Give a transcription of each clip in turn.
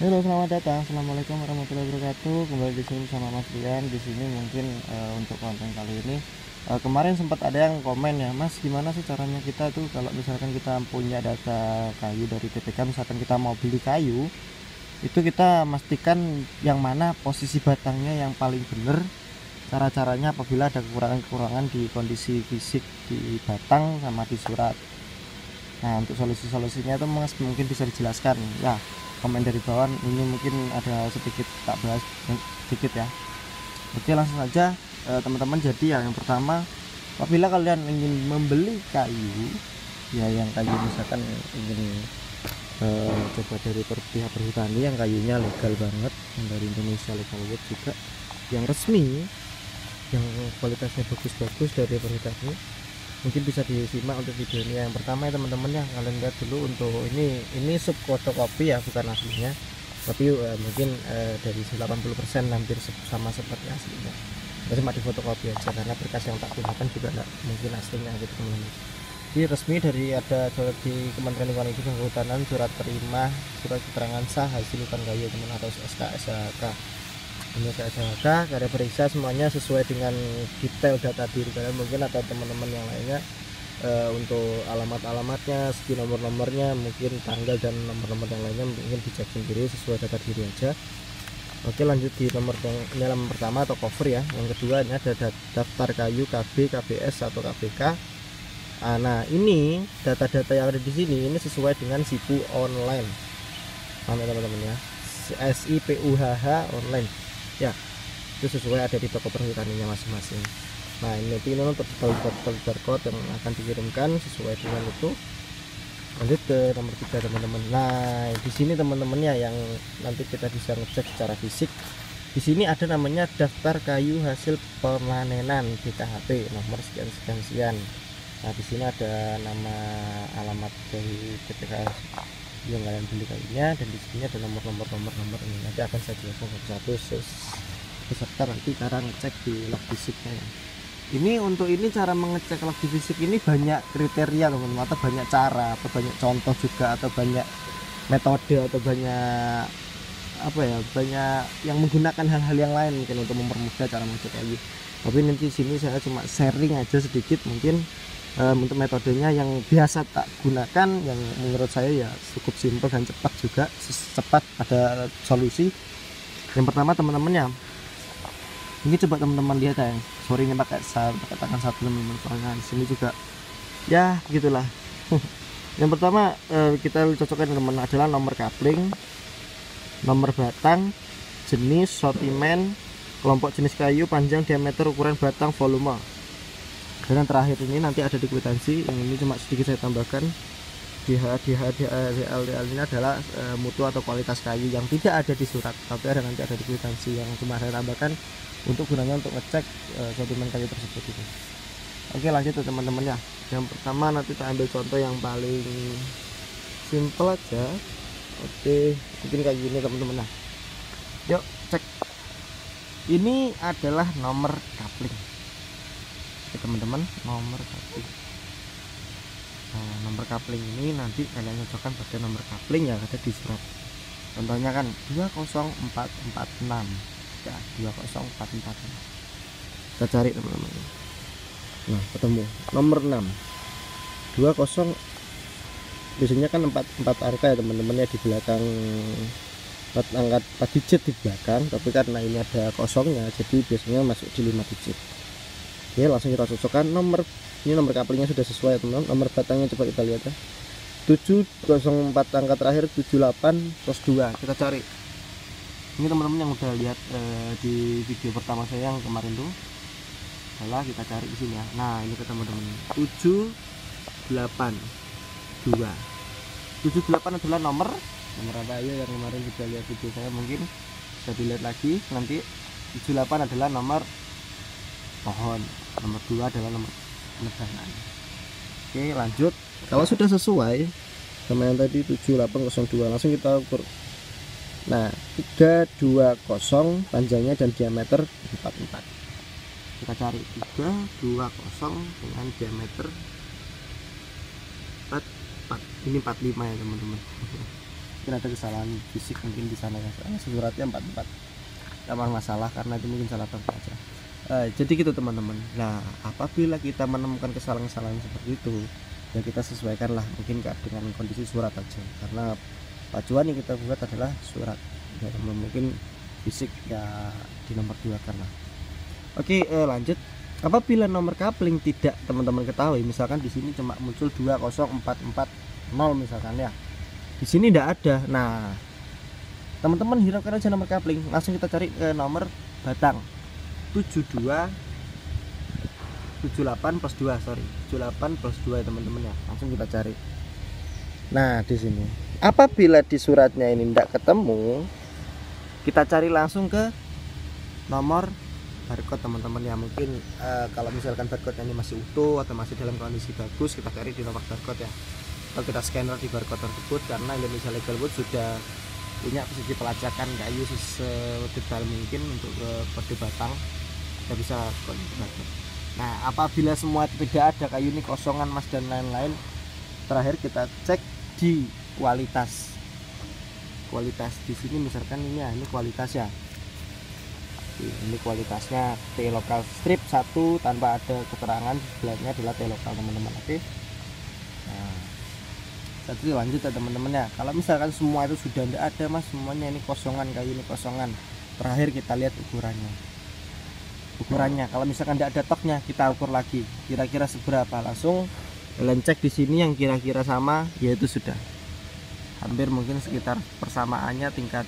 Halo, selamat datang. Assalamualaikum warahmatullahi wabarakatuh. Kembali di sini sama Mas Rian. Di sini mungkin untuk konten kali ini kemarin sempat ada yang komen ya, Mas, gimana sih caranya kita tuh kalau misalkan kita punya data kayu dari TPK, misalkan kita mau beli kayu, itu kita pastikan yang mana posisi batangnya yang paling benar. Cara-caranya apabila ada kekurangan-kekurangan di kondisi fisik di batang sama di surat. Nah, untuk solusi-solusinya itu Mas mungkin bisa dijelaskan ya. Komen dari bawah ini mungkin ada sedikit tak bahas sedikit ya. Oke, langsung saja teman-teman. Jadi yang pertama, apabila kalian ingin membeli kayu ya, yang kayu misalkan ingin coba dari pihak perhutani yang kayunya legal banget, yang dari Indonesia Legal Wood juga, yang resmi, yang kualitasnya bagus-bagus dari perhutani, mungkin bisa disimak untuk video ini. Yang pertama ya teman-teman, ya kalian lihat dulu untuk ini sub fotokopi ya, bukan aslinya, tapi mungkin dari 80% hampir sama seperti aslinya. Saya cuma di fotokopi aja karena berkas yang tak gunakan juga enggak mungkin aslinya gitu teman-teman. Ini resmi dari ada di Kementerian Lingkungan Hidup dan Kehutanan, surat terima, surat keterangan sah hasil hutan kayu teman, atau SKSHK. Ini SKSHK, karya periksa semuanya sesuai dengan detail data diri kalian mungkin, atau teman-teman yang lainnya. Untuk alamat-alamatnya, segi nomor-nomornya, mungkin tanggal dan nomor-nomor yang lainnya mungkin dicek sendiri sesuai data diri aja. Oke, lanjut di nomor yang ini, nomor pertama atau cover ya. Yang kedua ini ada daftar kayu KB, KBS atau KBK. Nah, ini data-data yang ada di sini ini sesuai dengan SIPU online. Mana teman-teman ya? SIPUHH online. Ya, itu sesuai ada di toko perhutaninya masing-masing. Nah, ini untuk barcode yang akan dikirimkan sesuai dengan itu. Lanjut ke nomor 3 teman-teman. Nah, di sini teman-temannya yang nanti kita bisa ngecek secara fisik. Di sini ada namanya daftar kayu hasil pemanenan DKHP nomor sekian sekian sekian. Nah, di sini ada nama alamat dari TPK yang kalian beli kayunya, dan di sini ada nomor ini. Nanti akan saya jelaskan satu-satu beserta nanti cara ngecek di log fisiknya ya. Ini untuk ini cara mengecek log fisik ini banyak kriteria teman-teman, atau banyak cara, atau banyak contoh juga, atau banyak metode, atau banyak apa ya, banyak yang menggunakan hal-hal yang lain mungkin untuk mempermudah cara mengecek kayu. Tapi nanti sini saya cuma sharing aja sedikit mungkin untuk metodenya yang biasa tak gunakan, yang menurut saya ya cukup simpel dan cepat juga, cepat ada solusi. Yang pertama teman-temannya, ini coba teman-teman lihat ya, sorry ini pakai tangan satu teman-teman, soalnya di sini juga ya gitulah. Yang pertama kita cocokkan teman-teman adalah nomor coupling, nomor batang, jenis, sortimen, kelompok jenis kayu, panjang, diameter, ukuran batang, volume. Dan yang terakhir ini nanti ada di kwitansi, yang ini cuma sedikit saya tambahkan. DL ini adalah mutu atau kualitas kayu yang tidak ada di surat, tapi nanti ada di kwitansi, yang cuma saya tambahkan untuk gunanya untuk ngecek sortimen kayu tersebut itu. Oke, lanjut tuh teman-teman ya. Yang pertama nanti kita ambil contoh yang paling simple aja. Oke, mungkin kayak gini teman-teman. Nah, yuk cek. Ini adalah nomor coupling. Oke teman-teman, nomor coupling. Nah, nomor coupling ini nanti kalian cocokkan pada nomor coupling yang ada di surat. Contohnya kan 20446 ya, 20446. Kita cari teman-teman. Nah, ketemu nomor 6 20, biasanya kan 4 angka ya teman-teman ya di belakang, 4 digit di belakang, tapi karena ini ada kosongnya jadi biasanya masuk di 5 digit. Oke, langsung kita cocokkan nomor, ini nomor couplingnya sudah sesuai teman-teman. Nomor batangnya coba kita lihat ya, 704 angka terakhir 78 plus 2. Kita cari ini teman-teman yang udah lihat di video pertama saya yang kemarin tuh, salah, kita cari di sini ya. Nah, ini ketemu teman-teman, 782. 78 adalah nomor apa ya, yang kemarin sudah lihat video saya mungkin bisa dilihat lagi nanti. 78 adalah nomor pohon, nomor 2 adalah nomor penebangan. Oke, lanjut. Kalau sudah sesuai sama yang tadi 7802, langsung kita ukur. Nah, 320 panjangnya dan diameter 44. Kita cari 320 dengan diameter 44. Ini 45 ya teman-teman. mungkin ada kesalahan fisik mungkin di sana ya, suratnya 44 nggak masalah karena itu mungkin salah tempat aja. Jadi gitu teman-teman. Nah apabila kita menemukan kesalahan-kesalahan seperti itu ya kita sesuaikan lah mungkin dengan kondisi surat aja, karena pacuan yang kita buat adalah surat ya, mungkin fisik ya di nomor 2 kan lah. Oke, lanjut. Apabila nomor coupling tidak teman-teman ketahui, misalkan di sini cuma muncul 20440 misalkan ya, di sini tidak ada. Nah teman-teman hiraukan aja nomor coupling, langsung kita cari ke nomor batang 78 plus 2 78 plus 2 ya teman-teman ya, langsung kita cari. Nah di sini apabila di suratnya ini tidak ketemu, kita cari langsung ke nomor barcode teman-teman ya. Mungkin kalau misalkan barcode ini masih utuh atau masih dalam kondisi bagus, kita cari di nomor barcode ya, atau kita scanner di barcode tersebut, karena Indonesia Legal Wood sudah punya posisi pelacakan kayu sedetail mungkin untuk kode batang, kita bisa kode barcode. Nah apabila semua tidak ada kayu ini kosongan mas dan lain-lain, terakhir kita cek di kualitas di sini misalkan ini kualitas ya, ini kualitasnya T lokal strip 1 tanpa ada keterangan, sebelahnya adalah T lokal teman-teman. Oke, nah jadi lanjut ya teman-teman ya. Kalau misalkan semua itu sudah tidak ada mas, semuanya ini kosongan, kayu ini kosongan, terakhir kita lihat ukurannya. Kalau misalkan tidak ada toknya, kita ukur lagi kira-kira seberapa, langsung kalian cek di sini yang kira-kira sama, yaitu sudah hampir mungkin sekitar persamaannya tingkat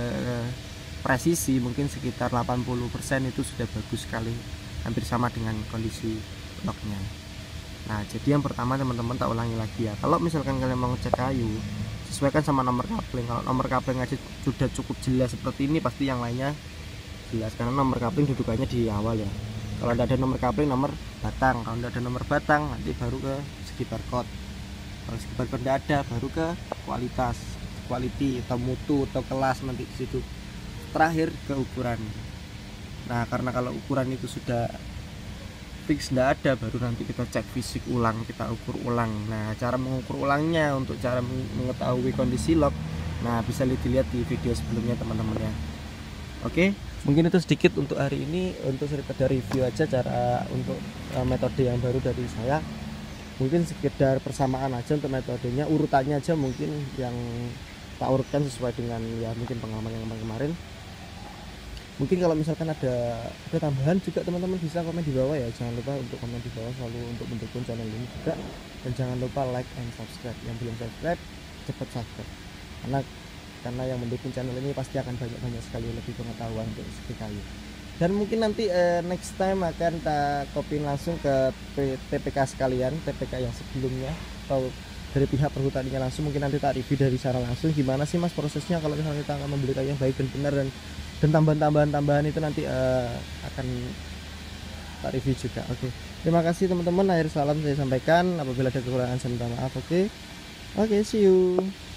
presisi mungkin sekitar 80% itu sudah bagus sekali, hampir sama dengan kondisi toknya. Nah jadi yang pertama teman-teman tak ulangi lagi ya, kalau misalkan kalian mau ngecek kayu, sesuaikan sama nomor coupling. Kalau nomor coupling aja sudah cukup jelas seperti ini, pasti yang lainnya jelas, karena nomor coupling dudukannya di awal ya. Kalau tidak ada nomor coupling, nomor batang. Kalau tidak ada nomor batang, nanti baru ke segi barcode. Kalau segi barcode tidak ada, baru ke kualitas, quality atau mutu atau kelas, nanti di situ. Terakhir ke ukuran. Nah karena kalau ukuran itu sudah fix tidak ada, baru nanti kita cek fisik ulang, kita ukur ulang. Nah cara mengukur ulangnya, untuk cara mengetahui kondisi lock, nah bisa dilihat di video sebelumnya teman-teman ya. Oke, mungkin itu sedikit untuk hari ini, untuk sekedar review aja cara untuk metode yang baru dari saya. Mungkin sekedar persamaan aja untuk metodenya, urutannya aja mungkin yang tak urutkan sesuai dengan ya mungkin pengalaman yang kemarin. Mungkin kalau misalkan ada tambahan juga teman-teman bisa komen di bawah ya. Jangan lupa untuk komen di bawah selalu untuk mendukung channel ini juga, dan jangan lupa like and subscribe. Yang belum subscribe cepat subscribe, karena yang mendukung channel ini pasti akan banyak sekali lebih pengetahuan untuk segi kayu. Dan mungkin nanti next time akan tak copy langsung ke TPK sekalian, TPK yang sebelumnya atau dari pihak perhutaninya langsung. Mungkin nanti tak review dari sana langsung gimana sih mas prosesnya kalau misalnya kita akan membeli kayu yang baik dan benar, dan tambahan-tambahan itu nanti akan tak review juga. Oke, terima kasih teman-teman. Akhir salam saya sampaikan, apabila ada kekurangan saya minta maaf. Oke, see you.